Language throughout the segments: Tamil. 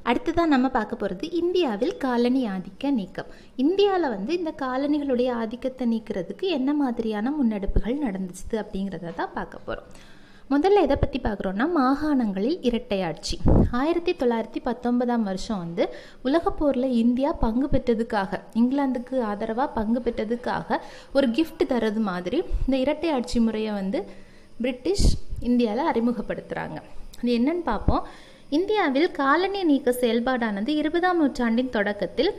அடுத்ததான் நம்ம பார்க்க போகிறது இந்தியாவில் காலனி ஆதிக்க நீக்கம். இந்தியாவில் வந்து இந்த காலனிகளுடைய ஆதிக்கத்தை நீக்கிறதுக்கு என்ன மாதிரியான முன்னெடுப்புகள் நடந்துச்சு அப்படிங்கிறத தான் பார்க்க போகிறோம். முதல்ல எதை பற்றி பார்க்குறோன்னா, மாகாணங்களில் இரட்டையாட்சி. 1919 வருஷம் வந்து உலகப்போரில் இந்தியா பங்கு பெற்றதுக்காக, இங்கிலாந்துக்கு ஆதரவாக பங்கு பெற்றதுக்காக ஒரு கிஃப்ட் தரது மாதிரி இந்த இரட்டையாட்சி முறையை வந்து பிரிட்டிஷ் இந்தியாவில் அறிமுகப்படுத்துகிறாங்க. அது என்னன்னு பார்ப்போம். இந்தியாவில் காலனி நீக்க செயல்பாடானது 20ஆம் நூற்றாண்டின் தொடக்கத்தில்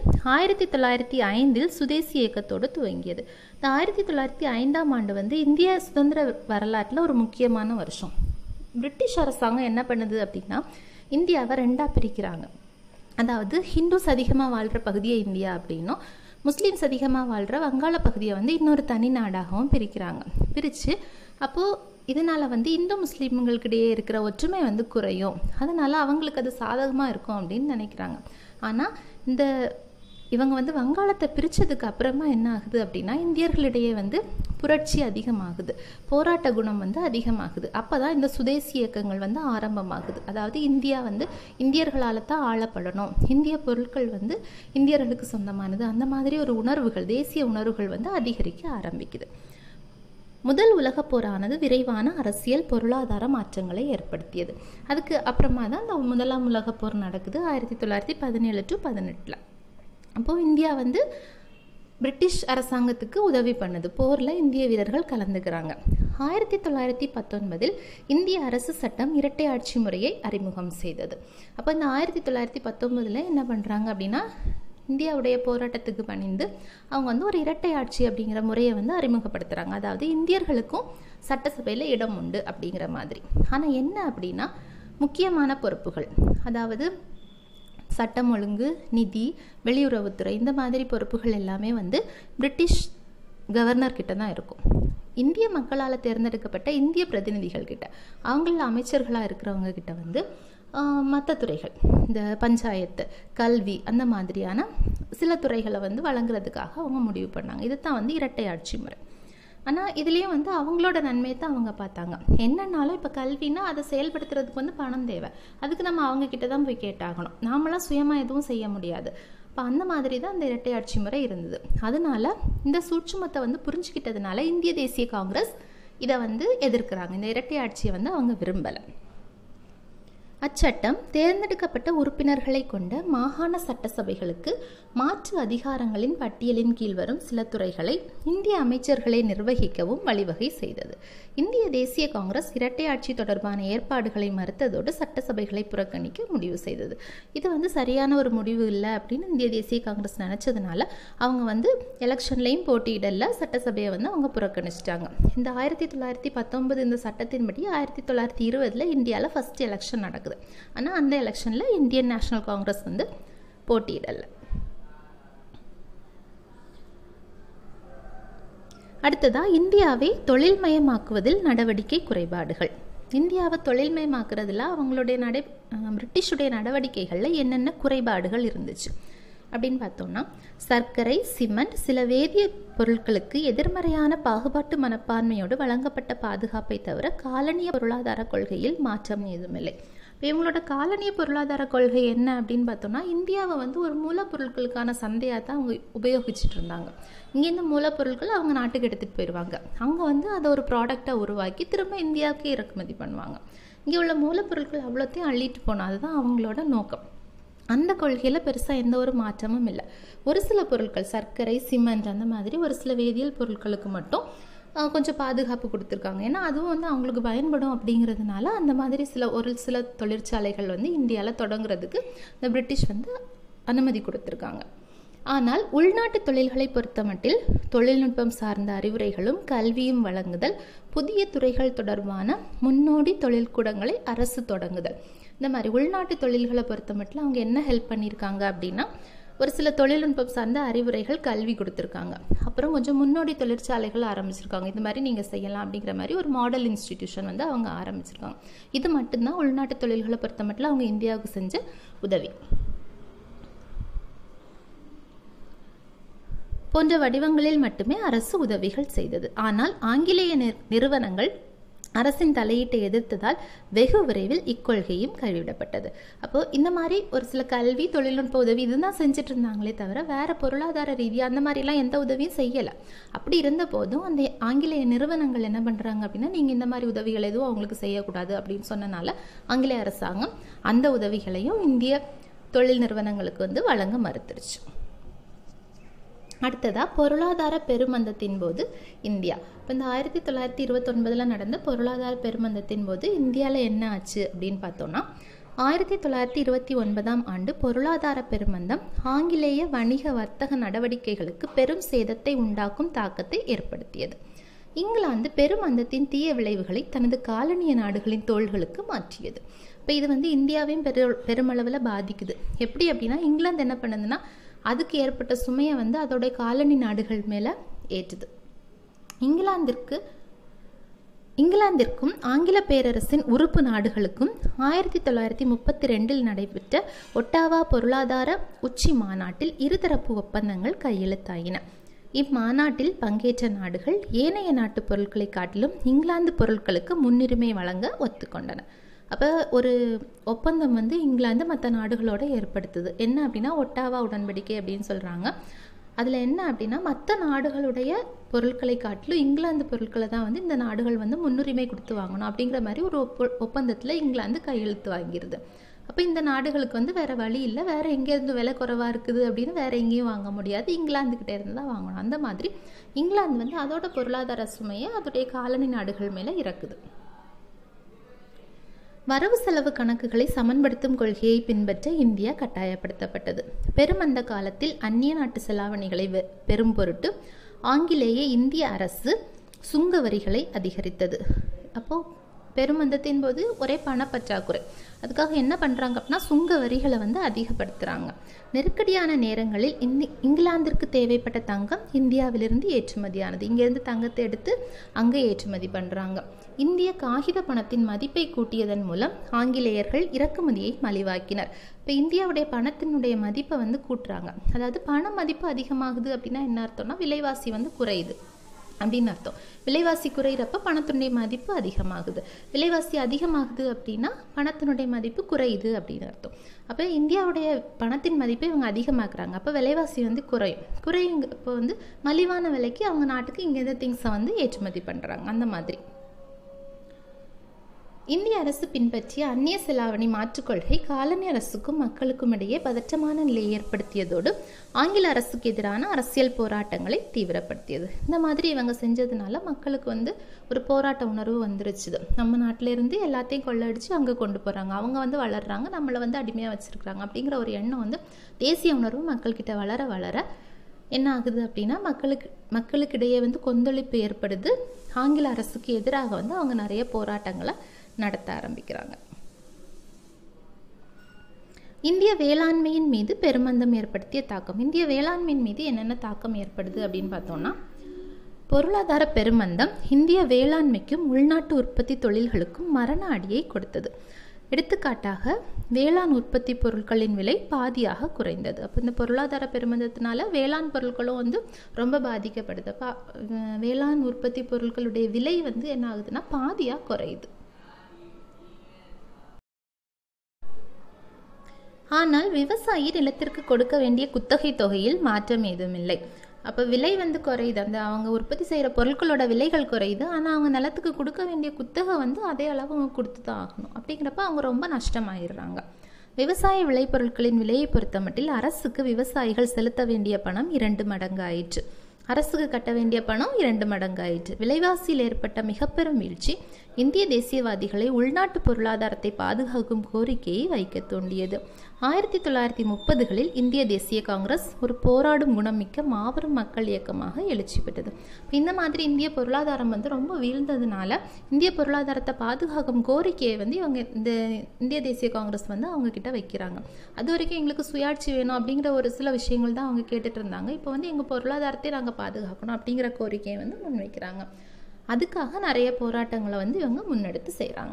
1905 சுதேசி இயக்கத்தோடு துவங்கியது. இந்த 1905ஆம் ஆண்டு வந்து இந்திய சுதந்திர வரலாற்றில் ஒரு முக்கியமான வருஷம். பிரிட்டிஷ் அரசாங்கம் என்ன பண்ணுது அப்படின்னா, இந்தியாவை ரெண்டாக பிரிக்கிறாங்க. அதாவது ஹிந்துஸ் அதிகமாக வாழ்கிற பகுதியை இந்தியா அப்படின்னும், முஸ்லீம்ஸ் அதிகமாக வாழ்கிற வங்காள பகுதியை வந்து இன்னொரு தனி நாடாகவும் பிரிக்கிறாங்க. பிரித்து அப்போது இதனால் வந்து இந்து முஸ்லீம்களுக்கிடையே இருக்கிற ஒற்றுமை வந்து குறையும், அதனால் அவங்களுக்கு அது சாதகமாக இருக்கும் அப்படின்னு நினைக்கிறாங்க. ஆனால் இவங்க வந்து வங்காளத்தை பிரித்ததுக்கு அப்புறமா என்ன ஆகுது அப்படின்னா, இந்தியர்களிடையே வந்து புரட்சி அதிகமாகுது, போராட்ட குணம் வந்து அதிகமாகுது. அப்போ தான் இந்த சுதேசி இயக்கங்கள் வந்து ஆரம்பமாகுது. அதாவது இந்தியா வந்து இந்தியர்களால் தான் ஆளப்படணும், இந்திய பொருட்கள் வந்து இந்தியர்களுக்கு சொந்தமானது, அந்த மாதிரி ஒரு உணர்வுகள், தேசிய உணர்வுகள் வந்து அதிகரிக்க ஆரம்பிக்குது. முதல் உலகப் போரானது விரைவான அரசியல் பொருளாதார மாற்றங்களை ஏற்படுத்தியது. அதுக்கு அப்புறமா தான் இந்த முதலாம் உலகப் போர் நடக்குது 1917 to 18. அப்போது இந்தியா வந்து பிரிட்டிஷ் அரசாங்கத்துக்கு உதவி பண்ணுது, போரில் இந்திய வீரர்கள் கலந்துக்கிறாங்க. 1919 இந்திய அரசு சட்டம் இரட்டை ஆட்சி முறையை அறிமுகம் செய்தது. அப்போ இந்த 1919 என்ன பண்ணுறாங்க அப்படின்னா, இந்தியாவுடைய போராட்டத்துக்கு பணிந்து அவங்க வந்து ஒரு இரட்டை ஆட்சி அப்படிங்கிற முறையை வந்து அறிமுகப்படுத்துகிறாங்க. அதாவது இந்தியர்களுக்கும் சட்டசபையில் இடம் உண்டு அப்படிங்கிற மாதிரி. ஆனால் என்ன அப்படின்னா, முக்கியமான பொறுப்புகள், அதாவது சட்டம் ஒழுங்கு, நிதி, வெளியுறவுத்துறை, இந்த மாதிரி பொறுப்புகள் எல்லாமே வந்து பிரிட்டிஷ் கவர்னர் கிட்ட தான் இருக்கும். இந்திய மக்களால் தேர்ந்தெடுக்கப்பட்ட இந்திய பிரதிநிதிகள் கிட்ட, அவங்கள அமைச்சர்களாக இருக்கிறவங்க கிட்ட வந்து மற்ற துறைகள், இந்த பஞ்சாயத்து, கல்வி, அந்த மாதிரியான சில துறைகளை வந்து வழங்குறதுக்காக அவங்க முடிவு பண்ணாங்க. இது தான் வந்து இரட்டை ஆட்சி முறை. ஆனால் இதுலேயும் வந்து அவங்களோட நன்மையை தான் அவங்க பார்த்தாங்க. என்னன்னாலும் இப்போ கல்வினா அதை செயல்படுத்துறதுக்கு வந்து பணம் தேவை, அதுக்கு நம்ம அவங்கக்கிட்ட தான் போய் கேட்டாகணும், நாமெல்லாம் சுயமாக எதுவும் செய்ய முடியாது. இப்போ அந்த மாதிரி தான் இந்த இரட்டை ஆட்சி முறை இருந்தது. அதனால இந்த சூட்சுமத்தை வந்து புரிஞ்சுக்கிட்டதுனால இந்திய தேசிய காங்கிரஸ் இதை வந்து எதிர்க்கிறாங்க. இந்த இரட்டை ஆட்சியை வந்து அவங்க விரும்பலை. அச்சட்டம் தேர்ந்தெடுக்கப்பட்ட உறுப்பினர்களை கொண்ட மாகாண சட்டசபைகளுக்கு மாற்று அதிகாரங்களின் பட்டியலின் கீழ் வரும் சில துறைகளை இந்திய அமைச்சர்களை நிர்வகிக்கவும் வழிவகை செய்தது. இந்திய தேசிய காங்கிரஸ் இரட்டை ஆட்சி தொடர்பான ஏற்பாடுகளை மறுத்ததோடு சட்டசபைகளை புறக்கணிக்க முடிவு செய்தது. இது வந்து சரியான ஒரு முடிவு இல்லை அப்படின்னு இந்திய தேசிய காங்கிரஸ் நினச்சதுனால அவங்க வந்து எலெக்ஷன்லையும் போட்டியிடல, சட்டசபையை வந்து அவங்க புறக்கணிச்சிட்டாங்க. இந்த 1919 இந்த சட்டத்தின்படி 1920 இந்தியாவில் ஃபர்ஸ்ட் எலெக்ஷன் நடக்குது. ஆனால் அந்த எலெக்ஷனில் இந்தியன் நேஷனல் காங்கிரஸ் வந்து போட்டியிடலை. அடுத்ததா இந்தியாவை தொழில்மயமாக்குவதில் நடவடிக்கை குறைபாடுகள். இந்தியாவை தொழில்மயமாக்குறதுல அவங்களுடைய பிரிட்டிஷுடைய நடவடிக்கைகளில் என்னென்ன குறைபாடுகள் இருந்துச்சு அப்படின்னு பார்த்தோம்னா, சர்க்கரை, சிமெண்ட், சில வேதிய பொருட்களுக்கு எதிர்மறையான பாகுபாட்டு மனப்பான்மையோடு வழங்கப்பட்ட பாதுகாப்பை தவிர காலனிய பொருளாதார கொள்கையில் மாற்றம் ஏதுமில்லை. இவங்களோட காலனிய பொருளாதார கொள்கை என்ன அப்படின்னு பார்த்தோம்னா, இந்தியாவை வந்து ஒரு மூலப்பொருட்களுக்கான சந்தையாக தான் அவங்க உபயோகிச்சுட்டு இருந்தாங்க. இங்கேருந்து மூலப்பொருட்கள் அவங்க நாட்டுக்கு எடுத்துகிட்டு போயிடுவாங்க, அங்கே வந்து அதை ஒரு ப்ராடக்டாக உருவாக்கி திரும்ப இந்தியாவுக்கு இறக்குமதி பண்ணுவாங்க. இங்கே உள்ள மூலப்பொருட்கள் அவ்வளோத்தையும் அள்ளிட்டு போனால் அதுதான் அவங்களோட நோக்கம். அந்த கொள்கையில் பெருசாக எந்த ஒரு மாற்றமும் இல்லை. ஒரு சில பொருட்கள், சர்க்கரை, சிமெண்ட், அந்த மாதிரி ஒரு சில வேதியியல் பொருட்களுக்கு மட்டும் கொஞ்சம் பாதுகாப்பு கொடுத்துருக்காங்க. ஏன்னா அதுவும் வந்து அவங்களுக்கு பயன்படும் அப்படிங்கிறதுனால அந்த மாதிரி ஒரு சில தொழிற்சாலைகள் வந்து இந்தியாவில் தொடங்குறதுக்கு இந்த பிரிட்டிஷ் வந்து அனுமதி கொடுத்துருக்காங்க. ஆனால் உள்நாட்டு தொழில்களை பொறுத்தமட்டில் தொழில்நுட்பம் சார்ந்த அறிவுரைகளும் கல்வியும் வழங்குதல், புதிய துறைகள் தொடர்பான முன்னோடி தொழில்கூடங்களை அரசு தொடங்குதல், இந்த மாதிரி உள்நாட்டு தொழில்களை பொறுத்த மட்டும் அவங்க என்ன ஹெல்ப் பண்ணியிருக்காங்க அப்படின்னா, ஒரு சில தொழில்நுட்பம் சார்ந்த அறிவுரைகள், கல்வி கொடுத்துருக்காங்க. அப்புறம் கொஞ்சம் முன்னோடி தொழிற்சாலைகள் ஆரம்பிச்சிருக்காங்க. இது மாதிரி நீங்கள் செய்யலாம் அப்படிங்கிற மாதிரி ஒரு மாடல் இன்ஸ்டிடியூஷன் வந்து அவங்க ஆரம்பிச்சிருக்காங்க. இது மட்டும்தான் உள்நாட்டு தொழில்களை பொறுத்த மட்டும் அவங்க இந்தியாவுக்கு செஞ்ச உதவி. போன்ற வடிவங்களில் மட்டுமே அரசு உதவிகள் செய்தது. ஆனால் ஆங்கிலேய நிறுவனங்கள் அரசின் தலையீட்டை எதிர்த்ததால் வெகு விரைவில் இக்கொள்கையும் கைவிடப்பட்டது. அப்போது இந்த மாதிரி ஒரு சில கல்வி தொழில்நுட்ப உதவி இதுதான் செஞ்சுட்டு இருந்தாங்களே தவிர வேறு பொருளாதார ரீதியாக அந்த மாதிரிலாம் எந்த உதவியும் செய்யலை. அப்படி இருந்த போதும் அந்த ஆங்கிலேய நிறுவனங்கள் என்ன பண்ணுறாங்க அப்படின்னா, நீங்கள் இந்த மாதிரி உதவிகள் எதுவும் அவங்களுக்கு செய்யக்கூடாது அப்படின்னு சொன்னனால ஆங்கிலேய அரசாங்கம் அந்த உதவிகளையும் இந்திய தொழில் நிறுவனங்களுக்கு வழங்க மறுத்துருச்சு. அடுத்ததாக பொருளாதார பெருமந்தத்தின் போது இந்தியா. இப்போ இந்த 1929 நடந்த பொருளாதார பெருமந்தத்தின் போது இந்தியாவில் என்ன ஆச்சு அப்படின்னு பார்த்தோன்னா, 1929 ஆண்டு பொருளாதார பெருமந்தம் ஆங்கிலேய வணிக வர்த்தக நடவடிக்கைகளுக்கு பெரும் சேதத்தை உண்டாக்கும் தாக்கத்தை ஏற்படுத்தியது. இங்கிலாந்து பெருமந்தத்தின் தீய விளைவுகளை தனது காலனிய நாடுகளின் தோள்களுக்கு மாற்றியது. இப்போ இது இந்தியாவையும் பெருமளவில் பாதிக்குது. எப்படி அப்படின்னா, இங்கிலாந்து என்ன பண்ணுதுன்னா, அதுக்கு ஏற்பட்ட சுமையை அதோடைய காலனி நாடுகள் மேலே ஏற்றுது. இங்கிலாந்திற்கும் ஆங்கில பேரரசின் உறுப்பு நாடுகளுக்கும் 1932 நடைபெற்ற ஒட்டாவா பொருளாதார உச்சி மாநாட்டில் இருதரப்பு ஒப்பந்தங்கள் கையெழுத்தாயின. இம்மாநாட்டில் பங்கேற்ற நாடுகள் ஏனைய நாட்டு பொருட்களை காட்டிலும் இங்கிலாந்து பொருட்களுக்கு முன்னுரிமை வழங்க ஒத்துக்கொண்டன. அப்போ ஒரு ஒப்பந்தம் இங்கிலாந்து மற்ற நாடுகளோடு ஏற்படுத்துது. என்ன அப்படின்னா, ஒட்டாவா உடன்படிக்கை அப்படின்னு சொல்கிறாங்க. அதில் என்ன அப்படின்னா, மற்ற நாடுகளுடைய பொருட்களை காட்டிலும் இங்கிலாந்து பொருட்களை தான் இந்த நாடுகள் முன்னுரிமை கொடுத்து வாங்கணும் அப்படிங்கிற மாதிரி ஒரு ஒப்பந்தத்தில் இங்கிலாந்து கையெழுத்து வாங்கிடுது. அப்போ இந்த நாடுகளுக்கு வேறு வழி இல்லை, வேறு எங்கேருந்து விலை குறைவாக இருக்குது அப்படின்னு வேறு எங்கேயும் வாங்க முடியாது, இங்கிலாந்துக்கிட்டே இருந்து தான் வாங்கணும். அந்த மாதிரி இங்கிலாந்து அதோட பொருளாதார சுமையை அதோடைய காலனி நாடுகள் மேலே இறக்குது. வரவு செலவு கணக்குகளை சமன்படுத்தும் கொள்கையை பின்பற்ற இந்தியா கட்டாயப்படுத்தப்பட்டது. பெருமந்த காலத்தில் அந்நிய நாட்டு செலாவணிகளை பெரும் பொருட்டு ஆங்கிலேய இந்திய அரசு சுங்க வரிகளை அதிகரித்தது. அப்போது பெருமந்தத்தின் போது ஒரே பணப்பற்றாக்குறை, அதுக்காக என்ன பண்ணுறாங்க அப்படின்னா, சுங்க வரிகளை அதிகப்படுத்துகிறாங்க. நெருக்கடியான நேரங்களில் இங்கிலாந்திற்கு தேவைப்பட்ட தங்கம் இந்தியாவிலிருந்து ஏற்றுமதியானது. இங்கேருந்து தங்கத்தை எடுத்து அங்கே ஏற்றுமதி பண்ணுறாங்க. இந்திய காகித பணத்தின் மதிப்பை கூட்டியதன் மூலம் ஆங்கிலேயர்கள் இறக்குமதியை மலிவாக்கினர். இப்போ இந்தியாவுடைய பணத்தினுடைய மதிப்பை கூட்டுறாங்க. அதாவது பண மதிப்பு அதிகமாகுது அப்படின்னா என்ன அர்த்தம்னா, விலைவாசி குறையுது அப்படின்னு அர்த்தம். விலைவாசி குறையிறப்ப பணத்தினுடைய மதிப்பு அதிகமாகுது. விலைவாசி அதிகமாகுது அப்படின்னா பணத்தினுடைய மதிப்பு குறையுது அப்படின்னு அர்த்தம். அப்போ இந்தியாவுடைய பணத்தின் மதிப்பை இவங்க அதிகமாக்குறாங்க. அப்போ விலைவாசி குறையுங்க. இப்போ மலிவான விலைக்கு அவங்க நாட்டுக்கு இங்கேருந்து திங்ஸை ஏற்றுமதி பண்ணுறாங்க. அந்த மாதிரி இந்திய அரசு பின்பற்றிய அந்நிய செலாவணி மாற்றுக் கொள்கை காலனி அரசுக்கும் மக்களுக்கும் இடையே பதற்றமான நிலையை ஏற்படுத்தியதோடு ஆங்கில அரசுக்கு எதிரான அரசியல் போராட்டங்களை தீவிரப்படுத்தியது. இந்த மாதிரி இவங்க செஞ்சதுனால மக்களுக்கு ஒரு போராட்ட உணர்வு வந்துருச்சு. நம்ம நாட்டிலேருந்து எல்லாத்தையும் கொள்ளடிச்சு அங்கே கொண்டு போகிறாங்க, அவங்க வளர்றாங்க, நம்மளை அடிமையாக வச்சுருக்குறாங்க அப்படிங்கிற ஒரு எண்ணம் தேசிய உணர்வு மக்கள்கிட்ட வளர வளர என்ன ஆகுது அப்படின்னா, மக்களுக்கிடையே கொந்தளிப்பு ஏற்படுது. ஆங்கில அரசுக்கு எதிராக அவங்க நிறைய போராட்டங்களை நடத்த ஆரம்பிக்கிறாங்க. இந்திய வேளாண்மையின் மீது பெருமந்தம் ஏற்படுத்திய தாக்கம். இந்திய வேளாண்மையின் மீது என்னென்ன தாக்கம் ஏற்படுது அப்படின்னு பார்த்தோம்னா, பொருளாதார பெருமந்தம் இந்திய வேளாண்மைக்கும் உள்நாட்டு உற்பத்தி தொழில்களுக்கும் மரண அடியை கொடுத்தது. எடுத்துக்காட்டாக வேளாண் உற்பத்தி பொருட்களின் விலை பாதியாக குறைந்தது. அப்போ இந்த பொருளாதார பெருமந்தத்தினால வேளாண் பொருட்களும் ரொம்ப பாதிக்கப்படுது. வேளாண் உற்பத்தி பொருட்களுடைய விலை என்ன ஆகுதுன்னா பாதியாக குறையுது. ஆனால் விவசாயி நிலத்திற்கு கொடுக்க வேண்டிய குத்தகை தொகையில் மாற்றம் ஏதும் இல்லை. அப்போ விலை குறையுது, அவங்க உற்பத்தி செய்கிற பொருட்களோட விலைகள் குறையுது. ஆனால் அவங்க நிலத்துக்கு கொடுக்க வேண்டிய குத்தகை அதே அளவு அவங்க கொடுத்து தான் ஆகணும். அப்படிங்கிறப்ப அவங்க ரொம்ப நஷ்டமாயிடுறாங்க. விவசாய விளைபொருட்களின் விலையை பொறுத்த மட்டில் அரசுக்கு விவசாயிகள் செலுத்த வேண்டிய பணம் 2 மடங்கு ஆயிற்று. அரசுக்கு கட்ட வேண்டிய பணம் 2 மடங்கு ஆயிற்று. விலைவாசியில் ஏற்பட்ட மிக பெரும் வீழ்ச்சி இந்திய தேசியவாதிகளை உள்நாட்டு பொருளாதாரத்தை பாதுகாக்கும் கோரிக்கையை வைக்க தூண்டியது. 1930களில் இந்திய தேசிய காங்கிரஸ் ஒரு போராடும் குணமிக்க மாபெரும் மக்கள் இயக்கமாக எழுச்சி பெற்றது. இந்த மாதிரி இந்திய பொருளாதாரம் ரொம்ப வீழ்ந்ததுனால இந்திய பொருளாதாரத்தை பாதுகாக்கும் கோரிக்கையை இவங்க இந்த இந்திய தேசிய காங்கிரஸ் அவங்க கிட்ட வைக்கிறாங்க. அது வரைக்கும் எங்களுக்கு சுயாட்சி வேணும் அப்படிங்கிற ஒரு சில விஷயங்கள் தான் அவங்க கேட்டுட்டு இருந்தாங்க. இப்போ எங்கள் பொருளாதாரத்தை நாங்கள் பாதுகாக்கணும் அப்படிங்கிற கோரிக்கையை முன்வைக்கிறாங்க. அதுக்காக நிறைய போராட்டங்களை இவங்க முன்னெடுத்து செய்கிறாங்க.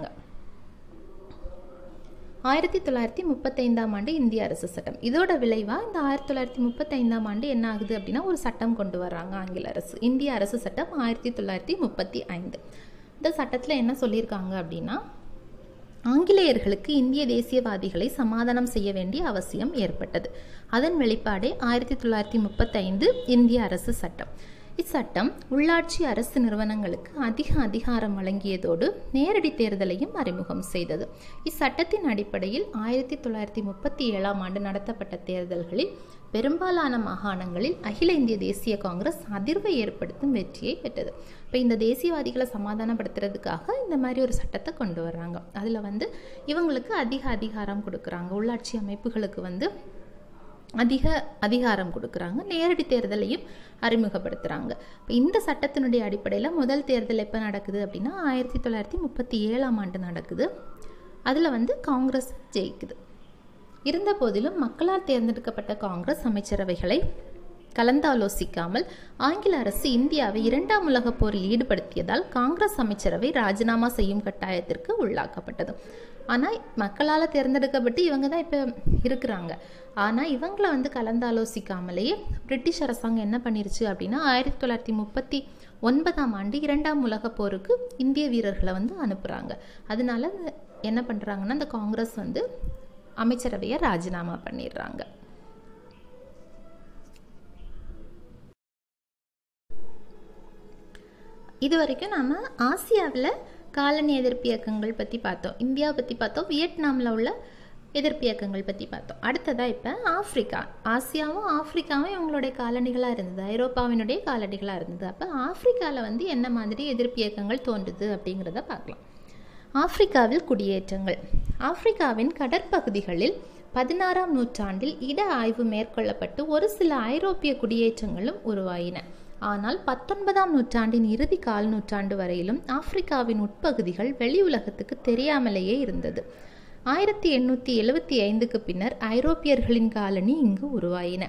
1935ஆம் ஆண்டு இந்திய அரசு சட்டம். இதோட விளைவாக இந்த 1935ஆம் ஆண்டு என்ன ஆகுது அப்படின்னா, ஒரு சட்டம் கொண்டு வர்றாங்க ஆங்கில அரசு. இந்திய அரசு சட்டம் 1935. இந்த சட்டத்தில் என்ன சொல்லியிருக்காங்க அப்படின்னா, ஆங்கிலேயர்களுக்கு இந்திய தேசியவாதிகளை சமாதானம் செய்ய வேண்டிய அவசியம் ஏற்பட்டது. அதன் வெளிப்பாடே 1935 இந்திய அரசு சட்டம். இச்சட்டம் உள்ளாட்சி அரசு நிறுவனங்களுக்கு அதிக அதிகாரம் வழங்கியதோடு நேரடி தேர்தலையும் அறிமுகம் செய்தது. இச்சட்டத்தின் அடிப்படையில் 1937ஆம் ஆண்டு நடத்தப்பட்ட தேர்தல்களில் பெரும்பாலான மாகாணங்களில் அகில இந்திய தேசிய காங்கிரஸ் அதிர்வை ஏற்படுத்தும் வெற்றியை பெற்றது. இப்போ இந்த தேசியவாதிகளை சமாதானப்படுத்துறதுக்காக இந்த மாதிரி ஒரு சட்டத்தை கொண்டு வர்றாங்க. அதில் இவங்களுக்கு அதிக அதிகாரம் கொடுக்குறாங்க, உள்ளாட்சி அமைப்புகளுக்கு அதிக அதிகாரம் கொடுக்குறாங்க, நேரடி தேர்தலையும் அறிமுகப்படுத்துகிறாங்க. இப்போ இந்த சட்டத்தினுடைய அடிப்படையில் முதல் தேர்தல் எப்போ நடக்குது அப்படின்னா 1937ஆம் ஆண்டு நடக்குது. அதில் காங்கிரஸ் ஜெயிக்குது. இருந்த போதிலும் மக்களால் தேர்ந்தெடுக்கப்பட்ட காங்கிரஸ் அமைச்சரவைகளை கலந்தாலோசிக்காமல் ஆங்கில அரசு இந்தியாவை 2ஆம் உலகப் போரில் ஈடுபடுத்தியதால் காங்கிரஸ் அமைச்சரவை ராஜினாமா செய்யும் கட்டாயத்திற்கு உள்ளாக்கப்பட்டது. ஆனால் மக்களால் தேர்ந்தெடுக்கப்பட்டு இவங்க தான் இப்போ இருக்கிறாங்க. ஆனால் இவங்களை கலந்தாலோசிக்காமலேயே பிரிட்டிஷ் அரசாங்கம் என்ன பண்ணிருச்சு அப்படின்னா 1939ஆம் ஆண்டு 2ஆம் உலகப் போருக்கு இந்திய வீரர்களை அனுப்புகிறாங்க. அதனால என்ன பண்ணுறாங்கன்னா இந்த காங்கிரஸ் அமைச்சரவையை ராஜினாமா பண்ணிடுறாங்க. இது வரைக்கும் நம்ம ஆசியாவில் காலனி எதிர்ப்பு இயக்கங்கள் பற்றி பார்த்தோம், இந்தியாவை பற்றி பார்த்தோம், வியட்நாமில் உள்ள எதிர்ப்பு இயக்கங்கள் பற்றி பார்த்தோம். அடுத்ததாக இப்போ ஆப்பிரிக்கா, ஆசியாவும் ஆப்பிரிக்காவும் இவங்களுடைய காலனிகளாக இருந்தது, ஐரோப்பாவினுடைய காலனிகளாக இருந்தது. அப்போ ஆப்பிரிக்காவில் என்ன மாதிரி எதிர்ப்பு இயக்கங்கள் தோன்றுது அப்படிங்கிறத பார்க்கலாம். ஆப்பிரிக்காவில் குடியேற்றங்கள். ஆப்பிரிக்காவின் கடற்பகுதிகளில் 16ஆம் நூற்றாண்டில் இட ஆய்வு மேற்கொள்ளப்பட்டு ஒரு சில ஐரோப்பிய குடியேற்றங்களும் உருவாயின. ஆனால் 19ஆம் நூற்றாண்டின் இறுதி கால் நூற்றாண்டு வரையிலும் ஆப்பிரிக்காவின் உட்பகுதிகள் வெளி உலகத்துக்கு தெரியாமலேயே இருந்தது. 1875க்கு பின்னர் ஐரோப்பியர்களின் காலனி இங்கு உருவாயின.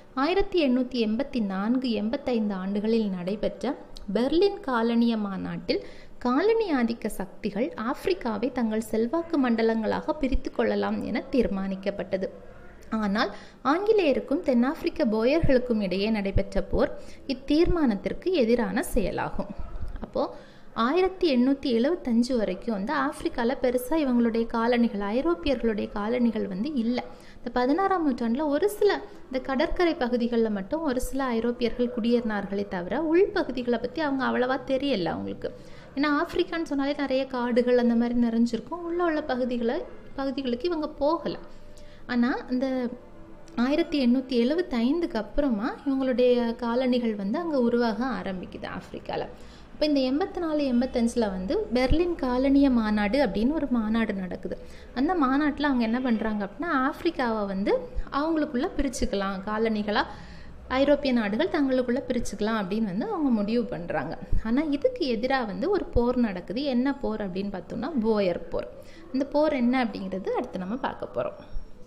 1884-85 ஆண்டுகளில் நடைபெற்ற பெர்லின் காலனிய மாநாட்டில் காலனி ஆதிக்க சக்திகள் ஆப்பிரிக்காவை தங்கள் செல்வாக்கு மண்டலங்களாக பிரித்து கொள்ளலாம் என தீர்மானிக்கப்பட்டது. ஆனால் ஆங்கிலேயருக்கும் தென்னாப்பிரிக்க போயர்களுக்கும் இடையே நடைபெற்ற போர் இத்தீர்மானத்திற்கு எதிரான செயலாகும். அப்போது 1875 வரைக்கும் ஆப்பிரிக்காவில் பெருசாக இவங்களுடைய காலனிகள், ஐரோப்பியர்களுடைய காலனிகள் இல்லை. இந்த 16ஆம் நூற்றாண்டில் ஒரு சில இந்த கடற்கரை பகுதிகளில் மட்டும் ஒரு சில ஐரோப்பியர்கள் குடியேறினார்களே தவிர உள்பகுதிகளை பற்றி அவங்க அவ்வளவா தெரியலை அவங்களுக்கு. ஏன்னா ஆப்பிரிக்கான்னு சொன்னாலே நிறைய காடுகள் அந்த மாதிரி நிறைஞ்சிருக்கும், உள்ள பகுதிகளுக்கு இவங்க போகலை. ஆனால் இந்த 1875க்கு அப்புறமா இவங்களுடைய காலனிகள் அங்கே உருவாக ஆரம்பிக்குது ஆப்பிரிக்காவில். இப்போ இந்த 84-85 பெர்லின் காலனிய மாநாடு அப்படின்னு ஒரு மாநாடு நடக்குது. அந்த மாநாட்டில் அவங்க என்ன பண்ணுறாங்க அப்படின்னா ஆப்பிரிக்காவை அவங்களுக்குள்ளே பிரிச்சுக்கலாம், காலனிகளாக ஐரோப்பிய நாடுகள் தங்களுக்குள்ளே பிரிச்சுக்கலாம் அப்படின்னு அவங்க முடிவு பண்ணுறாங்க. ஆனால் இதுக்கு எதிராக ஒரு போர் நடக்குது. என்ன போர் அப்படின்னு பார்த்தோம்னா போயர் போர். இந்த போர் என்ன அப்படிங்கிறது அடுத்து நம்ம பார்க்க போகிறோம்.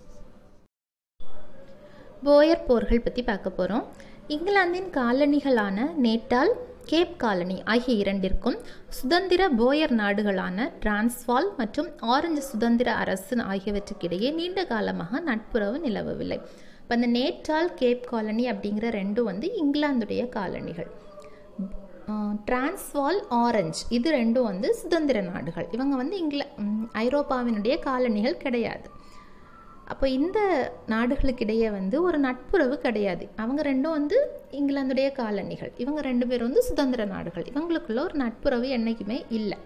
போயர் போர்கள் பற்றி பார்க்க போகிறோம். இங்கிலாந்தின் காலனிகளான நேட்டால், கேப் காலனி ஆகிய இரண்டிற்கும் சுதந்திர போயர் நாடுகளான டிரான்ஸ்வால் மற்றும் ஆரஞ்சு சுதந்திர அரசு ஆகியவற்றுக்கிடையே நீண்ட காலமாக நட்புறவு நிலவவில்லை. இப்போ அந்த நேட்டால், கேப் காலனி அப்படிங்கிற ரெண்டும் இங்கிலாந்துடைய காலனிகள். டிரான்ஸ்வால், ஆரஞ்சு இது ரெண்டும் சுதந்திர நாடுகள். இவங்க ஐரோப்பாவினுடைய காலனிகள் கிடையாது. அப்போ இந்த நாடுகளுக்கிடையே ஒரு நட்புறவு கிடையாது. அவங்க ரெண்டும் இங்கிலாந்துடைய காலனிகள், இவங்க ரெண்டு பேரும் சுதந்திர நாடுகள். இவங்களுக்குள்ள ஒரு நட்புறவு என்றைக்குமே இல்லை.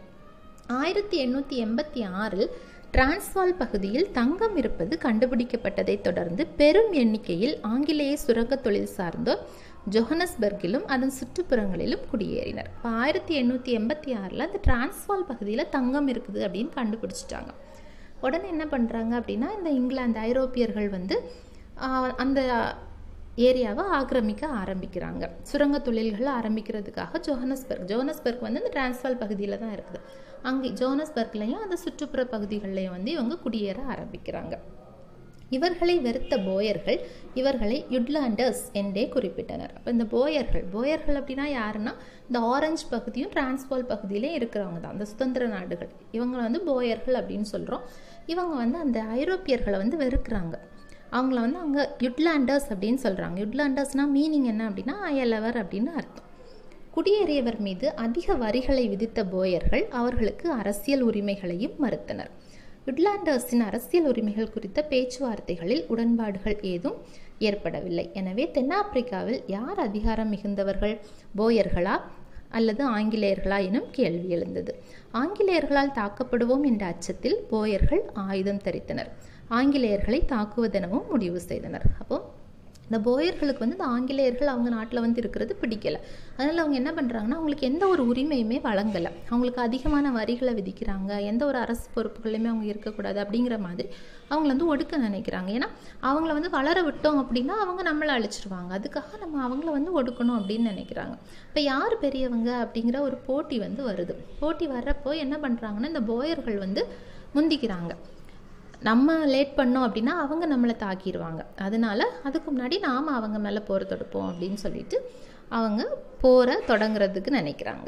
1886 டிரான்ஸ்வால் பகுதியில் தங்கம் இருப்பது கண்டுபிடிக்கப்பட்டதை தொடர்ந்து பெரும் எண்ணிக்கையில் ஆங்கிலேய சுரங்க தொழில் சார்ந்தோர் ஜோஹனஸ்பர்கிலும் அதன் சுற்றுப்புறங்களிலும் குடியேறினர். இப்போ 1886 அந்த டிரான்ஸ்வால் பகுதியில் தங்கம் இருக்குது அப்படின்னு கண்டுபிடிச்சிட்டாங்க. உடனே என்ன பண்ணுறாங்க அப்படின்னா இந்த இங்கிலாந்து ஐரோப்பியர்கள் அந்த ஏரியாவை ஆக்கிரமிக்க ஆரம்பிக்கிறாங்க. சுரங்க தொழில்களை ஆரம்பிக்கிறதுக்காக ஜோஹனஸ்பர்க் இந்த டிரான்ஸ்வால் பகுதியில் தான் இருக்குது. அங்கே ஜோஹனஸ்பர்க்லையும் அந்த சுற்றுப்புற பகுதிகள்லையும் இவங்க குடியேற ஆரம்பிக்கிறாங்க. இவர்களை வெறுத்த போயர்கள் இவர்களை யுட்லாண்டர்ஸ் என்றே குறிப்பிட்டனர். அப்போ இந்த போயர்கள் அப்படின்னா யாருன்னா இந்த ஆரஞ்சு பகுதியும் டிரான்ஸ்வால் பகுதியிலே இருக்கிறவங்க தான், அந்த சுதந்திர நாடுகள். இவங்களை போயர்கள் அப்படின்னு சொல்கிறோம். இவங்க அந்த ஐரோப்பியர்களை வெறுக்கிறாங்க. அவங்கள அங்கே யுட்லாண்டர்ஸ் அப்படின்னு சொல்கிறாங்க. யுட்லாண்டர்ஸ்னால் மீனிங் என்ன அப்படின்னா அயலவர் அப்படின்னு அர்த்தம். குடியேறியவர் மீது அதிக வரிகளை விதித்த போயர்கள் அவர்களுக்கு அரசியல் உரிமைகளையும் மறுத்தனர். உட்லாண்டர்ஸின் அரசியல் உரிமைகள் குறித்த பேச்சுவார்த்தைகளில் உடன்பாடுகள் ஏதும் ஏற்படவில்லை. எனவே தென்னாப்பிரிக்காவில் யார் அதிகாரம் மிகுந்தவர்கள், போயர்களா அல்லது ஆங்கிலேயர்களா எனும் கேள்வி எழுந்தது. ஆங்கிலேயர்களால் தாக்கப்படுவோம் என்ற அச்சத்தில் போயர்கள் ஆயுதம் தரித்தனர். ஆங்கிலேயர்களை தாக்குவதெனவும் முடிவு செய்தனர். அப்போ இந்த போயர்களுக்கு இந்த ஆங்கிலேயர்கள் அவங்க நாட்டில் இருக்கிறது பிடிக்கலை. அதனால் அவங்க என்ன பண்ணுறாங்கன்னா, அவங்களுக்கு எந்த ஒரு உரிமையுமே வழங்கலை. அவங்களுக்கு அதிகமான வரிகளை விதிக்கிறாங்க, எந்த ஒரு அரசு பொறுப்புகளையுமே அவங்க இருக்கக்கூடாது அப்படிங்கிற மாதிரி அவங்கள ஒடுக்க நினைக்கிறாங்க. ஏன்னா அவங்கள வளர விட்டோம் அப்படின்னா அவங்க நம்மளை அழிச்சிருவாங்க. அதுக்காக நம்ம அவங்கள ஒடுக்கணும் அப்படின்னு நினைக்கிறாங்க. இப்போ யார் பெரியவங்க அப்படிங்கிற ஒரு போட்டி வருது. போட்டி வர்றப்போ என்ன பண்ணுறாங்கன்னா, இந்த போயர்கள் முந்திக்கிறாங்க. நம்ம லேட் பண்ணோம் அப்படின்னா அவங்க நம்மளை தாக்கிடுவாங்க. அதனால அதுக்கு முன்னாடி நாம் அவங்க மேலே போரை தொடுப்போம் அப்படின்னு சொல்லிட்டு அவங்க போரை தொடங்குறதுக்கு நினைக்கிறாங்க.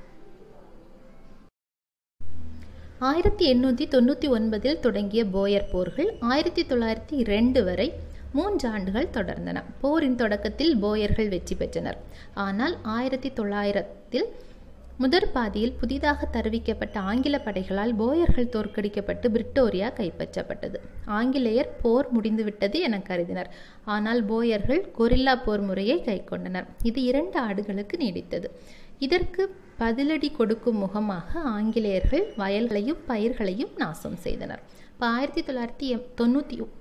1899 தொடங்கிய போயர் போர்கள் 1902 வரை 3 ஆண்டுகள் தொடர்ந்தன. போரின் தொடக்கத்தில் போயர்கள் வெற்றி பெற்றனர். ஆனால் 1900 முதற் பாதியில் புதிதாக தருவிக்கப்பட்ட ஆங்கில படைகளால் போயர்கள் தோற்கடிக்கப்பட்டு பிரிட்டோரியா கைப்பற்றப்பட்டது. ஆங்கிலேயர் போர் முடிந்துவிட்டது என கருதினர். ஆனால் போயர்கள் கொரில்லா போர் முறையை கைக்கொண்டனர். இது 2 ஆண்டுகளுக்கு நீடித்தது. இதற்கு பதிலடி கொடுக்கும் முகமாக ஆங்கிலேயர்கள் வயல்களையும் பயிர்களையும் நாசம் செய்தனர். இப்போ 1899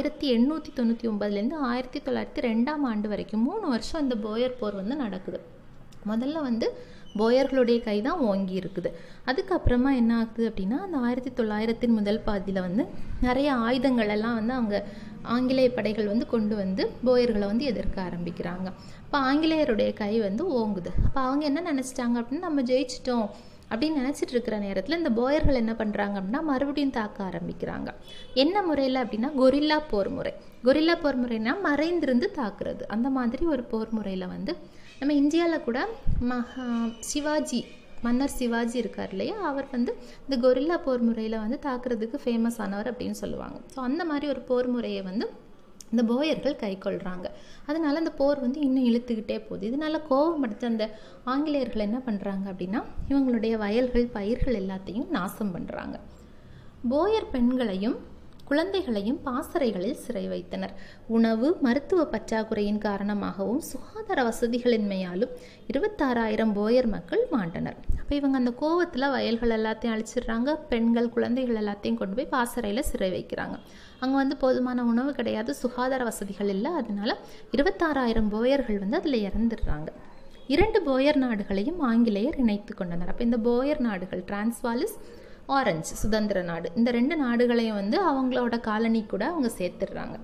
1902 ஆண்டு வரைக்கும் 3 வருஷம் இந்த போயர் போர் நடக்குது. முதல்ல போயர்களுடைய கை தான் ஓங்கி இருக்குது. அதுக்கப்புறமா என்ன ஆகுது அப்படின்னா, அந்த 1900 முதல் பாதியில் நிறைய ஆயுதங்கள் எல்லாம் அவங்க ஆங்கிலேய படைகள் கொண்டு போயர்களை எதிர்க்க ஆரம்பிக்கிறாங்க. இப்போ ஆங்கிலேயருடைய கை ஓங்குது. அப்போ அவங்க என்ன நினச்சிட்டாங்க அப்படின்னா, நம்ம ஜெயிச்சிட்டோம் அப்படின்னு நினச்சிட்டு இருக்கிற நேரத்தில் இந்த போயர்கள் என்ன பண்ணுறாங்க அப்படின்னா, மறுபடியும் தாக்க ஆரம்பிக்கிறாங்க. என்ன முறையில் அப்படின்னா, கொரில்லா போர் முறை. கொரில்லா போர் முறைனா மறைந்திருந்து தாக்குறது. அந்த மாதிரி ஒரு போர் முறையில் நம்ம இந்தியாவில் கூட சிவாஜி, மன்னர் சிவாஜி இருக்கார் இல்லையா, அவர் இந்த கொரில்லா போர் முறையில் தாக்குறதுக்கு ஃபேமஸ் ஆனவர் அப்படின்னு சொல்லுவாங்க. ஸோ அந்த மாதிரி ஒரு போர் முறையை இந்த போயர்கள் கைக்கொள்கிறாங்க. அதனால அந்த போர் இன்னும் இழுத்துக்கிட்டே போகுது. இதனால கோபம் அடைஞ்ச அந்த ஆங்கிலேயர்கள் என்ன பண்ணுறாங்க அப்படின்னா, இவங்களுடைய வயல்கள் பயிர்கள் எல்லாத்தையும் நாசம் பண்ணுறாங்க. போயர் பெண்களையும் குழந்தைகளையும் பாசறைகளில் சிறை வைத்தனர். உணவு மருத்துவ பற்றாக்குறையின் காரணமாகவும் சுகாதார வசதிகளின்மையாலும் 26,000 போயர் மக்கள் மாண்டனர். அப்போ இவங்க அந்த கோவத்தில் வயல்கள் எல்லாத்தையும் அழிச்சிடுறாங்க. பெண்கள் குழந்தைகள் எல்லாத்தையும் கொண்டு போய் பாசறையில் சிறை வைக்கிறாங்க. அங்கே போதுமான உணவு கிடையாது, சுகாதார வசதிகள் இல்லை. அதனால 26,000 போயர்கள் அதில் இறந்துடுறாங்க. 2 போயர் நாடுகளையும் ஆங்கிலேயர் இணைத்து கொண்டனர். அப்போ இந்த போயர் நாடுகள் டிரான்ஸ்வாலிஸ், ஆரஞ்சு சுதந்திர நாடு, இந்த 2 நாடுகளையும் அவங்களோட காலனி கூட அவங்க சேர்த்துடுறாங்க.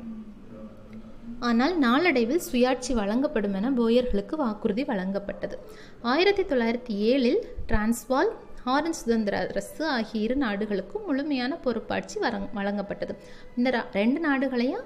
ஆனால் நாளடைவில் சுயாட்சி வழங்கப்படும் என போயர்களுக்கு வாக்குறுதி வழங்கப்பட்டது. 1907 டிரான்ஸ்வால், ஆரஞ்சு சுதந்திர அரசு ஆகிய 2 நாடுகளுக்கும் முழுமையான பொறுப்பாட்சி வழங்கப்பட்டது. இந்த 2 நாடுகளையும்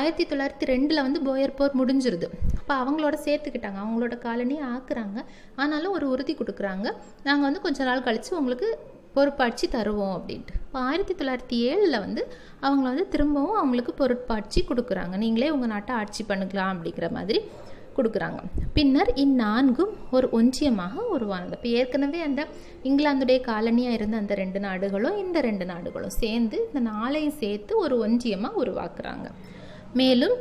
1902 போயர் போர் முடிஞ்சிருது. அப்போ அவங்களோட சேர்த்துக்கிட்டாங்க, அவங்களோட காலனியை ஆக்குறாங்க. ஆனாலும் ஒரு உறுதி கொடுக்குறாங்க, நாங்கள் கொஞ்ச நாள் கழித்து உங்களுக்கு பொறுப்பாட்சி தருவோம் அப்படின்ட்டு. இப்போ 1907 அவங்கள திரும்பவும் அவங்களுக்கு பொறுப்பாட்சி கொடுக்குறாங்க. நீங்களே உங்கள் நாட்டை ஆட்சி பண்ணிக்கலாம் அப்படிங்கிற மாதிரி கொடுக்குறாங்க. பின்னர் இந்நான்கும் ஒரு ஒன்றியமாக உருவானது. இப்போ ஏற்கனவே அந்த இங்கிலாந்துடைய காலனியாக இருந்த அந்த 2 நாடுகளும் இந்த 2 நாடுகளும் சேர்ந்து இந்த 4ஐயும் சேர்த்து ஒரு ஒன்றியமாக உருவாக்குறாங்க. மேலும்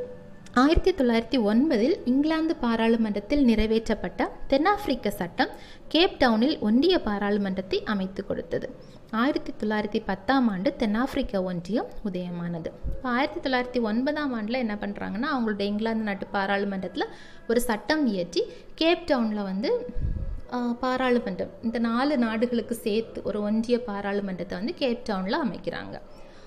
1909 இங்கிலாந்து பாராளுமன்றத்தில் நிறைவேற்றப்பட்ட தென்னாப்பிரிக்க சட்டம் கேப் டவுனில் ஒன்றிய பாராளுமன்றத்தை அமைத்து கொடுத்தது. 1910 தென்னாப்பிரிக்க ஒன்றியம் உதயமானது. 1909 என்ன பண்ணுறாங்கன்னா, அவங்களுடைய இங்கிலாந்து நாட்டு பாராளுமன்றத்தில் ஒரு சட்டம் இயற்றி கேப் டவுனில் பாராளுமன்றம், இந்த 4 நாடுகளுக்கு சேர்த்து ஒரு ஒன்றிய பாராளுமன்றத்தை கேப் டவுனில் அமைக்கிறாங்க.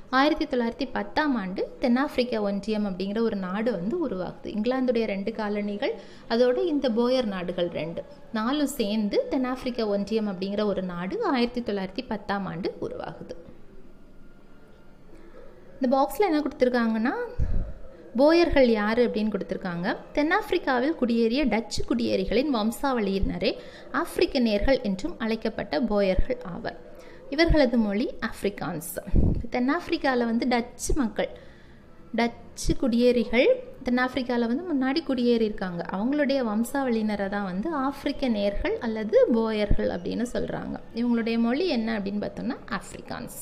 1910 தென்னாப்பிரிக்க ஒன்றியம் அப்படிங்கிற ஒரு நாடு உருவாகுது. இங்கிலாந்துடைய 2 காலனிகள், அதோட இந்த போயர் நாடுகள் 4 சேர்ந்து தென்னாப்பிரிக்க ஒன்றியம் அப்படிங்கிற ஒரு நாடு 1910 உருவாகுது. இந்த பாக்ஸில் என்ன கொடுத்துருக்காங்கன்னா, போயர்கள் யார் அப்படின்னு கொடுத்துருக்காங்க. தென்னாப்பிரிக்காவில் குடியேறிய டச்சு குடியேறிகளின் வம்சாவளியினரே ஆப்பிரிக்கநேர்கள் என்றும் அழைக்கப்பட்ட போயர்கள் ஆவர். இவர்களது மொழி ஆப்பிரிக்கான்ஸ். தென்னாப்பிரிக்காவில் டச்சு மக்கள் டச்சு குடியேறிகள் தென்னாப்பிரிக்காவில் வந்து முன்னாடி குடியேறி இருக்காங்க. அவங்களுடைய வம்சாவளியினரை தான் வந்து ஆப்பிரிக்க நேர்கள் அல்லது போயர்கள் அப்படின்னு சொல்கிறாங்க. இவங்களுடைய மொழி என்ன அப்படின்னு பார்த்தோம்னா ஆப்ரிக்கான்ஸ்.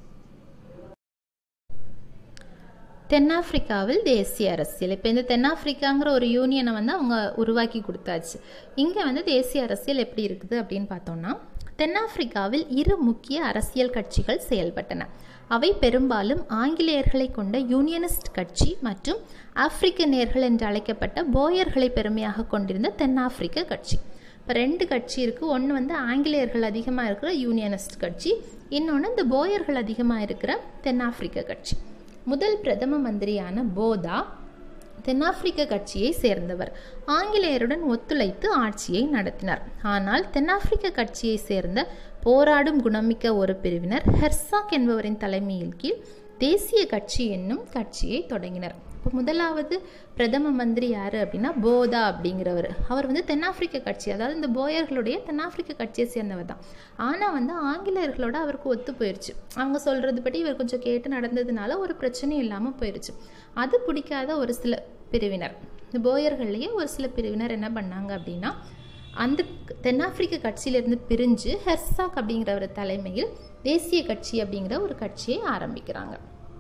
தென்னாப்பிரிக்காவில் தேசிய அரசியல். இப்போ இந்த தென்னாப்பிரிக்காங்கிற ஒரு யூனியனை வந்து அவங்க உருவாக்கி கொடுத்தாச்சு. இங்கே வந்து தேசிய அரசியல் எப்படி இருக்குது அப்படின்னு பார்த்தோம்னா, தென்னாப்பிரிக்காவில் 2 முக்கிய அரசியல் கட்சிகள் செயல்பட்டன. அவை பெரும்பாலும் ஆங்கிலேயர்களை கொண்ட யூனியனிஸ்ட் கட்சி மற்றும் ஆப்பிரிக்க நேர்கள் என்று அழைக்கப்பட்ட போயர்களை பெருமையாக கொண்டிருந்த தென்னாப்பிரிக்க கட்சி. இப்போ 2 கட்சி இருக்குது. ஒன்று வந்து ஆங்கிலேயர்கள் அதிகமாக இருக்கிற யூனியனிஸ்ட் கட்சி, இன்னொன்று இந்த போயர்கள் அதிகமாக இருக்கிற தென்னாப்பிரிக்க கட்சி. முதல் பிரதம மந்திரியான போதா தென்னாப்பிரிக்க கட்சியை சேர்ந்தவர். ஆங்கிலேயருடன் ஒத்துழைத்து ஆட்சியை நடத்தினார். ஆனால் தென்னாப்பிரிக்க கட்சியை சேர்ந்த போராடும் குணமிக்க ஒரு பிரிவினர் ஹெர்சாக் என்பவரின் தலைமையின் கீழ் தேசிய கட்சி என்னும் கட்சியை தொடங்கினர். இப்போ முதலாவது பிரதம மந்திரி யார் அப்படின்னா போதா அப்படிங்கிறவர். அவர் வந்து தென்னாப்பிரிக்க கட்சி, அதாவது இந்த போயர்களுடைய தென்னாப்பிரிக்க கட்சியை சேர்ந்தவர் தான். ஆனால் வந்து ஆங்கிலேயர்களோட அவருக்கு ஒத்து போயிடுச்சு. அவங்க சொல்கிறது படி இவர் கொஞ்சம் கேட்டு நடந்ததுனால ஒரு பிரச்சனையும் இல்லாமல் போயிடுச்சு. அது பிடிக்காத ஒரு சில பிரிவினர், இந்த போயர்கள்லேயே ஒரு சில பிரிவினர் என்ன பண்ணாங்க அப்படின்னா, அந்த தென்னாப்பிரிக்க கட்சியிலிருந்து பிரிஞ்சு ஹெர்சாக் அப்படிங்கிற ஒரு தலைமையில் தேசிய கட்சி அப்படிங்கிற ஒரு கட்சியை ஆரம்பிக்கிறாங்க.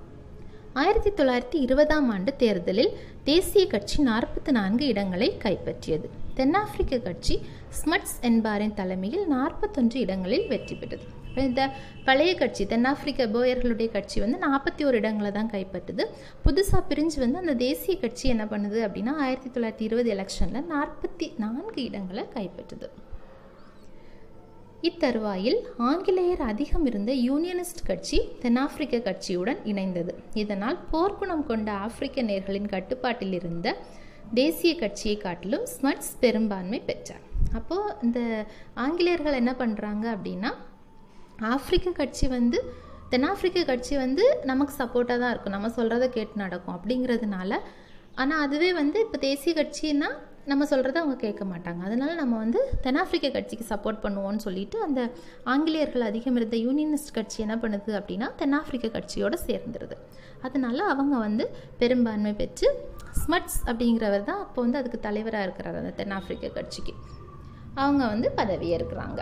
1920ஆம் ஆண்டு தேர்தலில் தேசிய கட்சி 44 இடங்களை கைப்பற்றியது. தென்னாப்பிரிக்க கட்சி ஸ்மட்ஸ் என்பாரின் தலைமையில் 41 இடங்களில் வெற்றி பெற்றது. இந்த பழைய கட்சி தென்னாப்பிரிக்க போயர்களுடைய கட்சி வந்து 41 இடங்களை தான் கைப்பற்றுது. புதுசாக பிரிஞ்சு வந்து அந்த தேசிய கட்சி என்ன பண்ணுது அப்படின்னா 1920 எலெக்ஷனில் 44 இடங்களை கைப்பற்றுது. இத்தருவாயில் ஆங்கிலேயர் அதிகம் இருந்த யூனியனிஸ்ட் கட்சி தென்னாப்பிரிக்க கட்சியுடன் இணைந்தது. இதனால் போர்க்குணம் கொண்ட ஆப்பிரிக்க நேர்களின் கட்டுப்பாட்டில் இருந்த தேசிய கட்சியை காட்டிலும் ஸ்மட்ஸ் பெரும்பான்மை பெற்றார். அப்போது இந்த ஆங்கிலேயர்கள் என்ன பண்ணுறாங்க அப்படின்னா, ஆப்பிரிக்க கட்சி வந்து தென்னாப்பிரிக்க கட்சி வந்து நமக்கு சப்போர்ட்டாக தான் இருக்கும், நம்ம சொல்கிறத கேட்டு நடக்கும் அப்படிங்கிறதுனால. ஆனால் அதுவே வந்து இப்போ தேசிய கட்சின்னா நம்ம சொல்கிறத அவங்க கேட்க மாட்டாங்க. அதனால நம்ம வந்து தென்னாப்பிரிக்க கட்சிக்கு சப்போர்ட் பண்ணுவோம்னு சொல்லிட்டு அந்த ஆங்கிலேயர்கள் அதிகம் இருந்த யூனியனிஸ்ட் கட்சி என்ன பண்ணுது அப்படின்னா தென்னாப்பிரிக்க கட்சியோடு சேர்ந்துருது. அதனால அவங்க வந்து பெரும்பான்மை பெற்று ஸ்மட்ஸ் அப்படிங்கிறவர் தான் அப்போ வந்து அதுக்கு தலைவராக இருக்கிறார் அந்த தென்னாப்பிரிக்க கட்சிக்கு. அவங்க வந்து பதவியேற்கிறாங்க.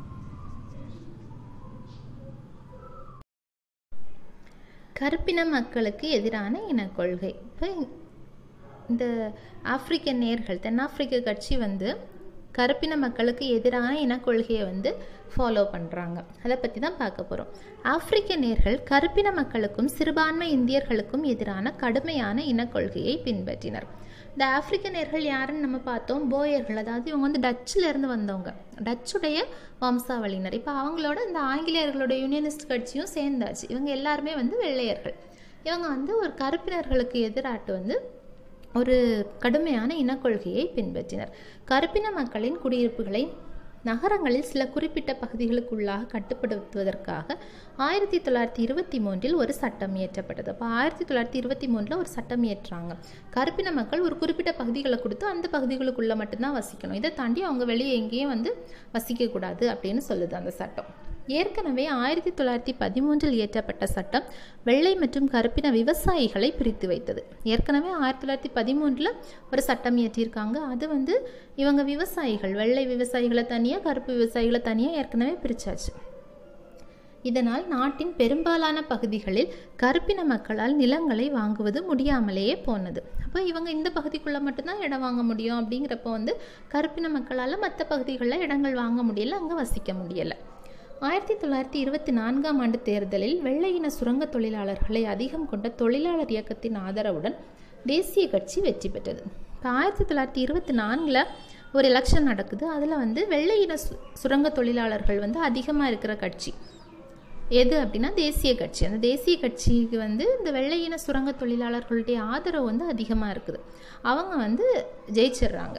கருப்பின மக்களுக்கு எதிரான இனக்கொள்கை. இப்போ இந்த ஆப்பிரிக்க நேர்கள் தென்னாப்பிரிக்க கட்சி வந்து கருப்பின மக்களுக்கு எதிரான இனக்கொள்கையை வந்து ஃபாலோ பண்ணுறாங்க. அதை பற்றி தான் பார்க்க போகிறோம். ஆப்பிரிக்க நேர்கள் கருப்பின மக்களுக்கும் சிறுபான்மை இந்தியர்களுக்கும் எதிரான கடுமையான இனக்கொள்கையை பின்பற்றினர். இந்த ஆப்பிரிக்க நேர்கள் யாருன்னு நம்ம பார்த்தோம், போயர்கள். அதாவது இவங்க வந்து டச்சிலேருந்து வந்தவங்க, டச்சுடைய வம்சாவளியினர். இப்போ அவங்களோட இந்த ஆங்கிலேயர்களோட யூனியனிஸ்ட் கட்சியும் சேர்ந்தாச்சு. இவங்க எல்லாருமே வந்து வெள்ளையர்கள். இவங்க வந்து ஒரு கருப்பினர்களுக்கு எதிராட்டு வந்து ஒரு கடுமையான இனக்கொள்கையை பின்பற்றினர். கருப்பின மக்களின் குடியிருப்புகளை நகரங்களில் சில குறிப்பிட்ட பகுதிகளுக்குள்ளாக கட்டுப்படுத்துவதற்காக 1923 ஒரு சட்டம் இயற்றப்பட்டது. அப்போ 1923 ஒரு சட்டம் இயற்றாங்க. கருப்பின மக்கள் ஒரு குறிப்பிட்ட பகுதிகளை கொடுத்து அந்த பகுதிகளுக்குள்ளே மட்டும்தான் வசிக்கணும், இதை தாண்டி அவங்க வெளியே எங்கேயும் வந்து வசிக்கக்கூடாது அப்படின்னு சொல்லுது அந்த சட்டம். ஏற்கனவே 1913 இயற்றப்பட்ட சட்டம் வெள்ளை மற்றும் கருப்பின விவசாயிகளை பிரித்து வைத்தது. ஏற்கனவே 1913 ஒரு சட்டம் இயற்றியிருக்காங்க. அது வந்து இவங்க விவசாயிகள், வெள்ளை விவசாயிகளை தனியாக கருப்பு விவசாயிகளை தனியாக ஏற்கனவே பிரித்தாச்சு. இதனால் நாட்டின் பெரும்பாலான பகுதிகளில் கருப்பின மக்களால் நிலங்களை வாங்குவது முடியாமலேயே போனது. அப்போ இவங்க இந்த பகுதிக்குள்ளே மட்டும்தான் இடம் வாங்க முடியும். அப்படிங்கிறப்போ வந்து கருப்பின மக்களால் மற்ற பகுதிகளில் இடங்கள் வாங்க முடியலை, அங்கே வசிக்க முடியலை. 1924ஆம் ஆண்டு தேர்தலில் வெள்ளையின சுரங்க தொழிலாளர்களை அதிகம் கொண்ட தொழிலாளர் இயக்கத்தின் ஆதரவுடன் தேசிய கட்சி வெற்றி பெற்றது. இப்போ 1924 ஒரு எலெக்ஷன் நடக்குது. அதில் வந்து வெள்ளையின சுரங்க தொழிலாளர்கள் வந்து அதிகமாக இருக்கிற கட்சி எது அப்படின்னா தேசிய கட்சி. அந்த தேசிய கட்சிக்கு வந்து இந்த வெள்ளையின சுரங்க தொழிலாளர்களுடைய ஆதரவு வந்து அதிகமாக இருக்குது. அவங்க வந்து ஜெயிச்சிடுறாங்க.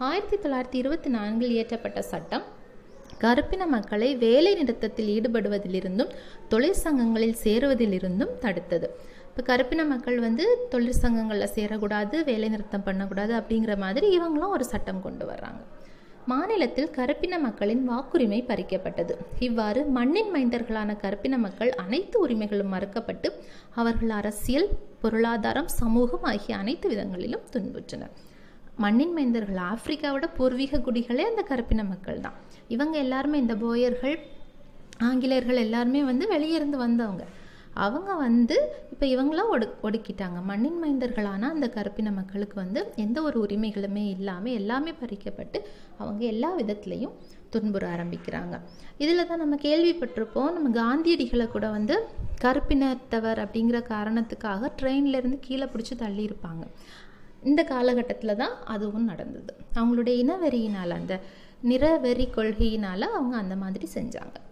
1924 இயற்றப்பட்ட சட்டம் கருப்பின மக்களை வேலை நிறுத்தத்தில் ஈடுபடுவதிலிருந்தும் தொழிற்சங்கங்களில் சேருவதிலிருந்தும் தடுத்தது. இப்போ கருப்பின மக்கள் வந்து தொழிற்சங்கங்களில் சேரக்கூடாது, வேலை நிறுத்தம் பண்ணக்கூடாது அப்படிங்கிற மாதிரி இவங்களும் ஒரு சட்டம் கொண்டு வர்றாங்க. மாநிலத்தில் கருப்பின மக்களின் வாக்குரிமை பறிக்கப்பட்டது. இவ்வாறு மண்ணின் மைந்தர்களான கருப்பின மக்கள் அனைத்து உரிமைகளும் மறுக்கப்பட்டு அவர்கள் அரசியல், பொருளாதாரம், சமூகம் ஆகிய அனைத்து விதங்களிலும் துன்புற்றனர். மண்ணின் மைந்தர்கள், ஆப்பிரிக்காவோட பூர்வீக குடிகளே அந்த கருப்பின மக்கள் தான். இவங்க எல்லாருமே, இந்த போயர்கள், ஆங்கிலேயர்கள் எல்லாருமே வெளியே இருந்து வந்தவங்க. அவங்க இப்போ இவங்களாம் ஒடுக்கிட்டாங்க. மண்ணின் மைந்தர்களான அந்த கருப்பின மக்களுக்கு எந்த ஒரு உரிமைகளுமே இல்லாமல் எல்லாமே பறிக்கப்பட்டு அவங்க எல்லா விதத்துலேயும் துன்புற ஆரம்பிக்கிறாங்க. இதில் தான் நம்ம கேள்விப்பட்டிருப்போம், நம்ம காந்தியடிகளை கூட கருப்பினத்தவர் அப்படிங்கிற காரணத்துக்காக ட்ரெயின்லேருந்து கீழே பிடிச்சி தள்ளியிருப்பாங்க. இந்த காலகட்டத்தில் தான் அதுவும் நடந்தது. அவங்களுடைய இனவெறியினால், அந்த நிறவெறி கொள்கையினால் அவங்க அந்த மாதிரி செஞ்சாங்க.